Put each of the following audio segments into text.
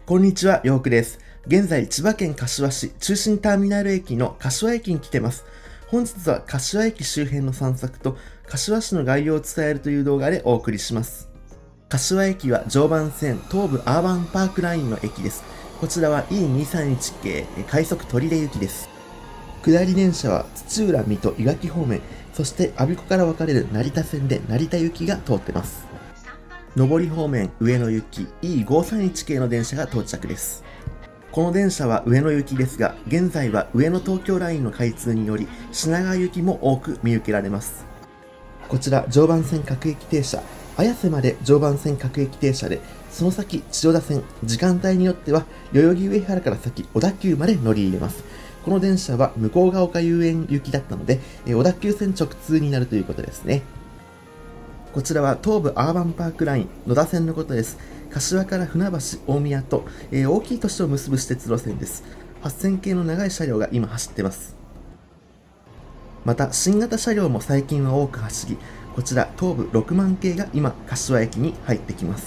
こんにちは、ようくです。現在、千葉県柏市中心ターミナル駅の柏駅に来てます。本日は柏駅周辺の散策と柏市の概要を伝えるという動画でお送りします。柏駅は常磐線東武アーバンパークラインの駅です。こちらは E231 系快速取手行きです。下り電車は土浦、水戸、いわき方面、そして我孫子から分かれる成田線で成田行きが通ってます。上り方面、上野行き E531 系の電車が到着です。この電車は上野行きですが、現在は上野東京ラインの開通により、品川行きも多く見受けられます。こちら、常磐線各駅停車、綾瀬まで常磐線各駅停車で、その先、千代田線、時間帯によっては、代々木上原から先、小田急まで乗り入れます。この電車は向ヶ丘遊園行きだったので、小田急線直通になるということですね。こちらは東武アーバンパークライン、野田線のことです。柏から船橋、大宮と、大きい都市を結ぶ私鉄路線です。8000系の長い車両が今走っています。また、新型車両も最近は多く走り、こちら東武6万系が今、柏駅に入ってきます。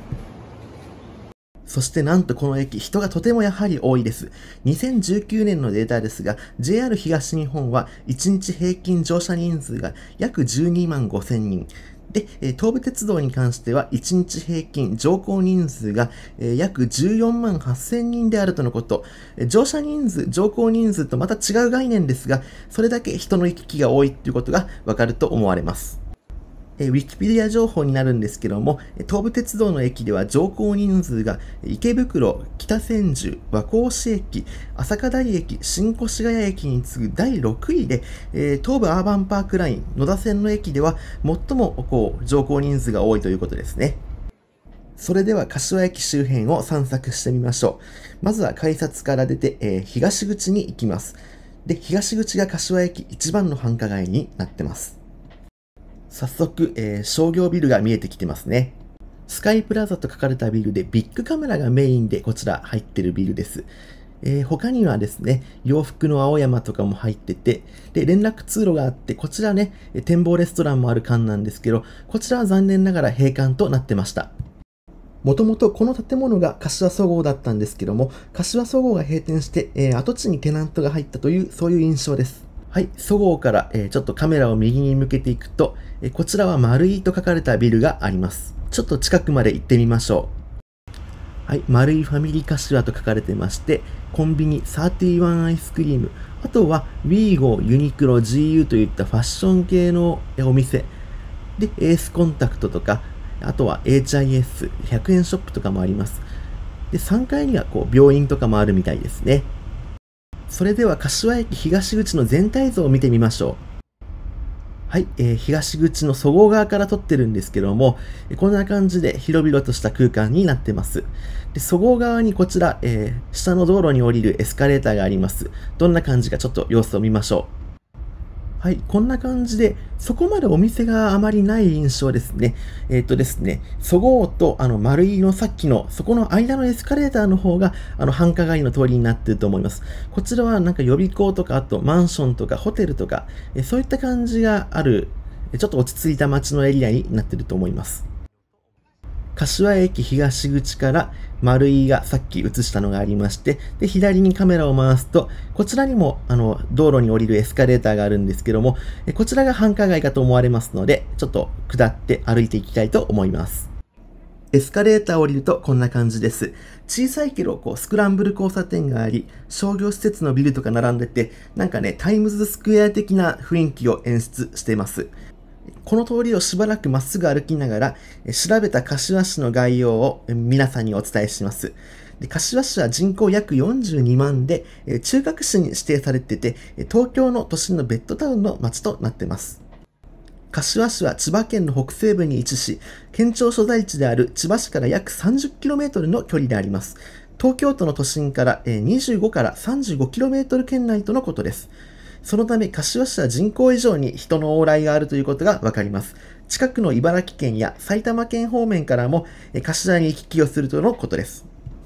そしてなんとこの駅、人がとてもやはり多いです。2019年のデータですが、JR 東日本は1日平均乗車人数が約12万5000人。で、東武鉄道に関しては1日平均乗降人数が約14万8000人であるとのこと。乗車人数、乗降人数とまた違う概念ですが、それだけ人の行き来が多いということがわかると思われます。ウィキペディア情報になるんですけども、東武鉄道の駅では乗降人数が池袋、北千住、和光市駅、朝霞台駅、新越谷駅に次ぐ第6位で、東武アーバンパークライン、野田線の駅では最も乗降人数が多いということですね。それでは柏駅周辺を散策してみましょう。まずは改札から出て、東口に行きます。で、東口が柏駅一番の繁華街になってます。早速、商業ビルが見えてきてますね。スカイプラザと書かれたビルでビッグカメラがメインでこちら入ってるビルです。他にはですね、洋服の青山とかも入ってて、で、連絡通路があって、こちらね、展望レストランもある館なんですけど、こちらは残念ながら閉館となってました。もともとこの建物が柏そごうだったんですけども、柏そごうが閉店して、跡地にテナントが入ったという、そういう印象です。はい、そごうから、ちょっとカメラを右に向けていくと、こちらは丸いと書かれたビルがあります。ちょっと近くまで行ってみましょう。はい、丸いファミリー柏と書かれてまして、コンビニ31アイスクリーム、あとは WeGo、ユニクロ、GU といったファッション系のお店、で、エースコンタクトとか、あとは HIS、100円ショップとかもあります。で、3階には病院とかもあるみたいですね。それでは柏駅東口の全体像を見てみましょう。はい、東口のそごう側から撮ってるんですけども、こんな感じで広々とした空間になってます。で、そごう側にこちら、下の道路に降りるエスカレーターがあります。どんな感じかちょっと様子を見ましょう。はい、こんな感じで、そこまでお店があまりない印象ですね。ですね、そごうと丸いのさっきの、そこの間のエスカレーターの方が、繁華街の通りになっていると思います。こちらはなんか予備校とか、あとマンションとかホテルとか、そういった感じがある、ちょっと落ち着いた街のエリアになっていると思います。柏駅東口から丸いがさっき映したのがありまして、で、左にカメラを回すと、こちらにも道路に降りるエスカレーターがあるんですけども、こちらが繁華街かと思われますので、ちょっと下って歩いていきたいと思います。エスカレーターを降りるとこんな感じです。小さいけどスクランブル交差点があり、商業施設のビルとか並んでて、なんかね、タイムズスクエア的な雰囲気を演出しています。この通りをしばらくまっすぐ歩きながら、調べた柏市の概要を皆さんにお伝えします。で、柏市は人口約42万で、中核市に指定されてて、東京の都心のベッドタウンの街となっています。柏市は千葉県の北西部に位置し、県庁所在地である千葉市から約 30km の距離であります。東京都の都心から25から 35km 圏内とのことです。そのため、柏市は人口以上に人の往来があるということがわかります。近くの茨城県や埼玉県方面からも、柏に行き来をするとのことです。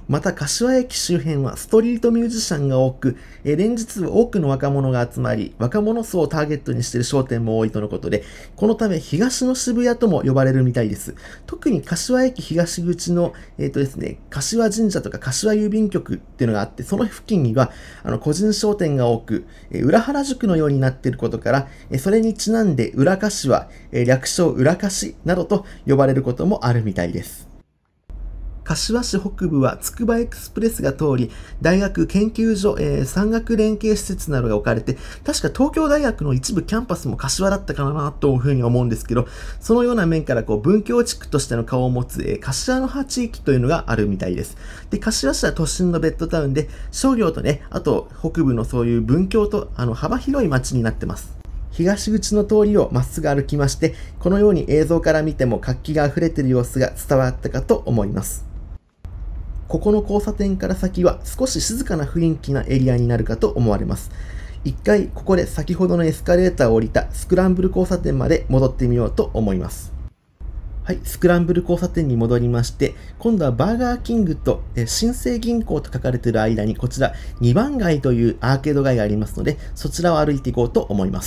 また、柏駅周辺はストリートミュージシャンが多く、連日多くの若者が集まり、若者層をターゲットにしている商店も多いとのことで、このため東の渋谷とも呼ばれるみたいです。特に柏駅東口の、ですね、柏神社とか柏郵便局っていうのがあって、その付近には個人商店が多く、裏原宿のようになっていることから、それにちなんで裏柏、略称裏柏などと呼ばれることもあるみたいです。柏市北部はつくばエクスプレスが通り、大学、研究所、産学連携施設などが置かれて、確か東京大学の一部キャンパスも柏だったかなというふうに思うんですけど、そのような面から文教地区としての顔を持つ、柏の葉地域というのがあるみたいです。で、柏市は都心のベッドタウンで、商業とね、あと北部のそういう文教と幅広い街になってます。東口の通りをまっすぐ歩きまして、このように映像から見ても活気が溢れている様子が伝わったかと思います。ここの交差点から先は少し静かな雰囲気なエリアになるかと思われます。一回ここで先ほどのエスカレーターを降りたスクランブル交差点まで戻ってみようと思います。はい、スクランブル交差点に戻りまして、今度はバーガーキングと新生銀行と書かれている間にこちら2番街というアーケード街がありますので、そちらを歩いていこうと思います。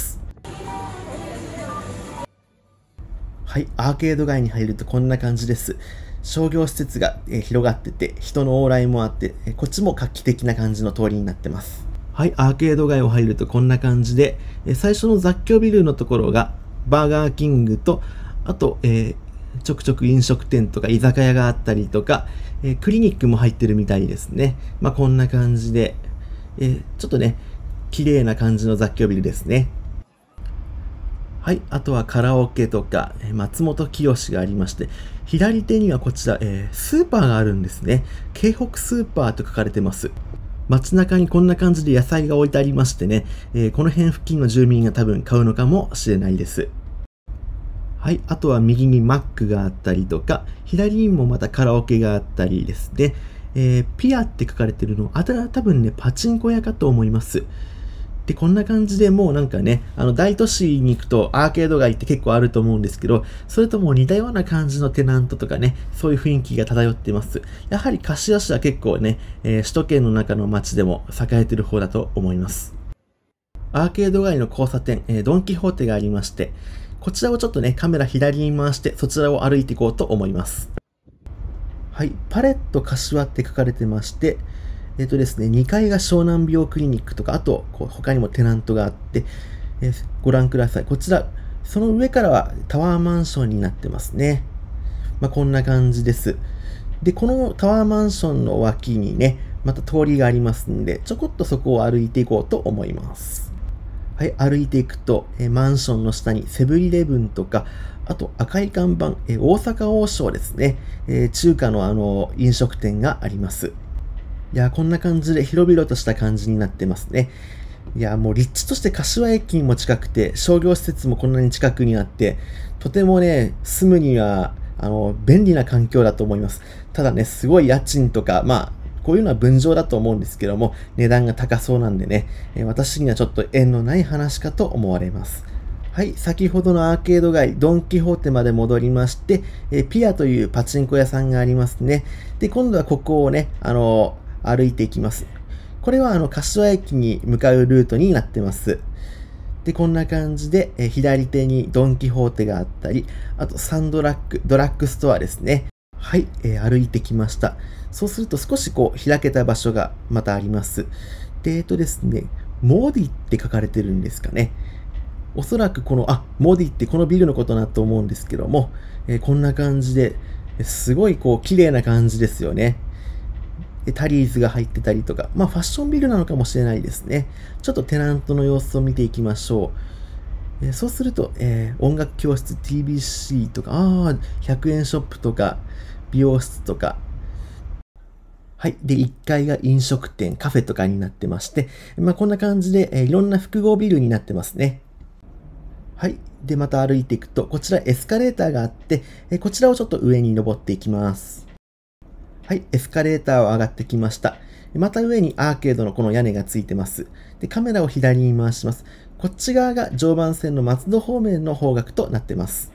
はい、アーケード街に入るとこんな感じです。商業施設が広がってて、人の往来もあって、こっちも画期的な感じの通りになってます。はい、アーケード街を入るとこんな感じで、最初の雑居ビルのところがバーガーキングと、あと、ちょくちょく飲食店とか居酒屋があったりとか、クリニックも入ってるみたいですね。まあこんな感じで、ちょっとね、綺麗な感じの雑居ビルですね。はい。あとはカラオケとか、松本清がありまして、左手にはこちら、スーパーがあるんですね。京北スーパーと書かれてます。街中にこんな感じで野菜が置いてありましてね、この辺付近の住民が多分買うのかもしれないです。はい。あとは右にマックがあったりとか、左にもまたカラオケがあったりですね。ピアって書かれてるの、多分ね、パチンコ屋かと思います。で、こんな感じでもうなんかね、大都市に行くとアーケード街って結構あると思うんですけど、それとも似たような感じのテナントとかね、そういう雰囲気が漂っています。やはり柏市は結構ね、首都圏の中の街でも栄えてる方だと思います。アーケード街の交差点、ドンキホーテがありまして、こちらをちょっとね、カメラ左に回して、そちらを歩いていこうと思います。はい、パレット柏って書かれてまして、ですね、2階が湘南美容クリニックとか、あと、他にもテナントがあって、ご覧ください。こちら、その上からはタワーマンションになってますね。まあ、こんな感じです。で、このタワーマンションの脇にね、また通りがありますんで、ちょこっとそこを歩いていこうと思います。はい、歩いていくと、マンションの下にセブンイレブンとか、あと赤い看板、大阪王将ですね、中華の飲食店があります。いや、こんな感じで広々とした感じになってますね。いや、もう立地として柏駅にも近くて、商業施設もこんなに近くにあって、とてもね、住むには、便利な環境だと思います。ただね、すごい家賃とか、まあ、こういうのは分譲だと思うんですけども、値段が高そうなんでね、私にはちょっと縁のない話かと思われます。はい、先ほどのアーケード街、ドン・キホーテまで戻りまして、ピアというパチンコ屋さんがありますね。で、今度はここをね、歩いていきます。これは柏駅に向かうルートになってます。で、こんな感じで、左手にドン・キホーテがあったり、あとサンドラッグ、ドラッグストアですね。はい、歩いてきました。そうすると少し開けた場所がまたあります。で、ですね、モディって書かれてるんですかね。おそらくモディってこのビルのことだと思うんですけども、こんな感じで、すごい綺麗な感じですよね。タリーズが入ってたりとか、まあファッションビルなのかもしれないですね。ちょっとテナントの様子を見ていきましょう。そうすると、音楽教室 TBC とか、100円ショップとか、美容室とか、はい。で、1階が飲食店、カフェとかになってまして、まあこんな感じで、いろんな複合ビルになってますね。はい。で、また歩いていくと、こちらエスカレーターがあって、こちらをちょっと上に登っていきます。はい。エスカレーターを上がってきました。また上にアーケードのこの屋根がついてます。で、カメラを左に回します。こっち側が常磐線の松戸方面の方角となってます。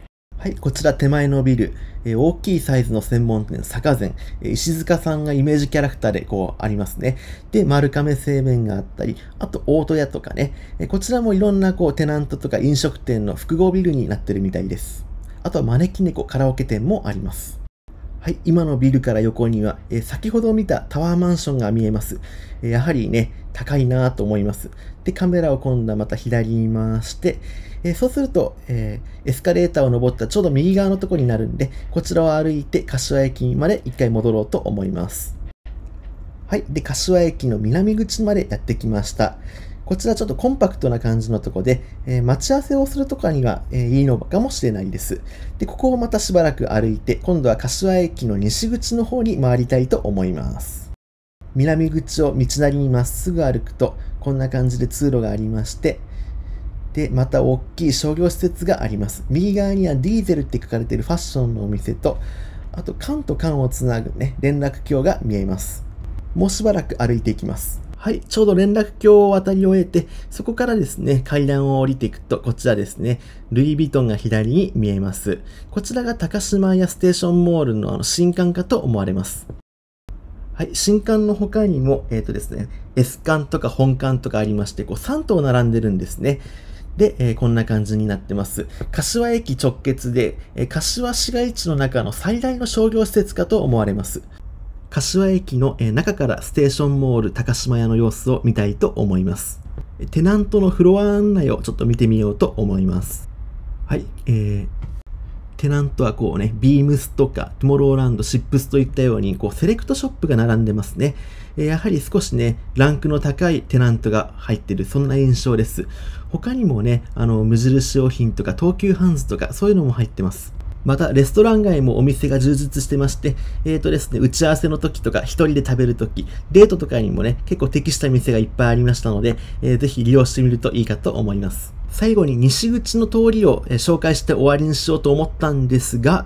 はい、こちら手前のビル、大きいサイズの専門店、坂膳、石塚さんがイメージキャラクターでありますね。で、丸亀製麺があったり、あと大戸屋とかね、こちらもいろんなテナントとか飲食店の複合ビルになってるみたいです。あとは招き猫カラオケ店もあります。はい、今のビルから横には、先ほど見たタワーマンションが見えます。やはりね、高いなと思います。で、カメラを今度はまた左に回して、そうすると、エスカレーターを登ったちょうど右側のところになるんで、こちらを歩いて柏駅まで一回戻ろうと思います。はい。で、柏駅の南口までやってきました。こちらちょっとコンパクトな感じのとこで、待ち合わせをするとかには、いいのかもしれないです。で、ここをまたしばらく歩いて、今度は柏駅の西口の方に回りたいと思います。南口を道なりにまっすぐ歩くと、こんな感じで通路がありまして、で、また大きい商業施設があります。右側にはディーゼルって書かれているファッションのお店と、あと缶と缶をつなぐね、連絡橋が見えます。もうしばらく歩いていきます。はい、ちょうど連絡橋を渡り終えて、そこからですね、階段を降りていくと、こちらですね、ルイ・ヴィトンが左に見えます。こちらが高島屋ステーションモールの新館かと思われます。はい、新館の他にも、ですね、S 館とか本館とかありまして、3棟並んでるんですね。で、こんな感じになってます。柏駅直結で、柏市街地の中の最大の商業施設かと思われます。柏駅の中からステーションモール高島屋の様子を見たいと思います。テナントのフロア案内をちょっと見てみようと思います。はい、テナントはビームスとかトゥモローランド、シップスといったようにセレクトショップが並んでますね。やはり少しね、ランクの高いテナントが入ってる、そんな印象です。他にもね、無印良品とか東急ハンズとかそういうのも入ってます。また、レストラン街もお店が充実してまして、ですね、打ち合わせの時とか、一人で食べる時、デートとかにもね、結構適した店がいっぱいありましたので、ぜひ利用してみるといいかと思います。最後に西口の通りを紹介して終わりにしようと思ったんですが、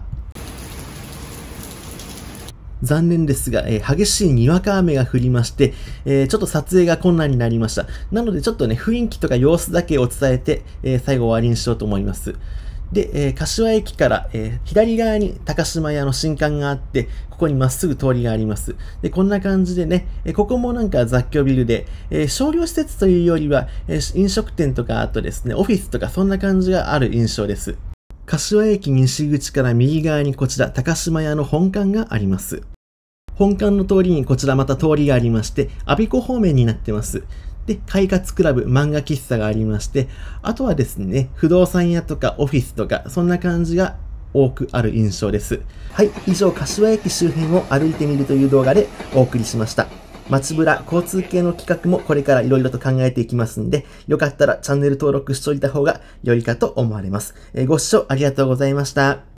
残念ですが、激しいにわか雨が降りまして、ちょっと撮影が困難になりました。なのでちょっとね、雰囲気とか様子だけを伝えて、最後終わりにしようと思います。で、柏駅から、左側に高島屋の新館があって、ここにまっすぐ通りがあります。で、こんな感じでね、ここもなんか雑居ビルで、商業施設というよりは、飲食店とか、あとですね、オフィスとかそんな感じがある印象です。柏駅西口から右側にこちら、高島屋の本館があります。本館の通りにこちらまた通りがありまして、我孫子方面になってます。で、快活クラブ、漫画喫茶がありまして、あとはですね、不動産屋とかオフィスとか、そんな感じが多くある印象です。はい、以上、柏駅周辺を歩いてみるという動画でお送りしました。街ぶら、交通系の企画もこれからいろいろと考えていきますんで、よかったらチャンネル登録しておいた方が良いかと思われます。ご視聴ありがとうございました。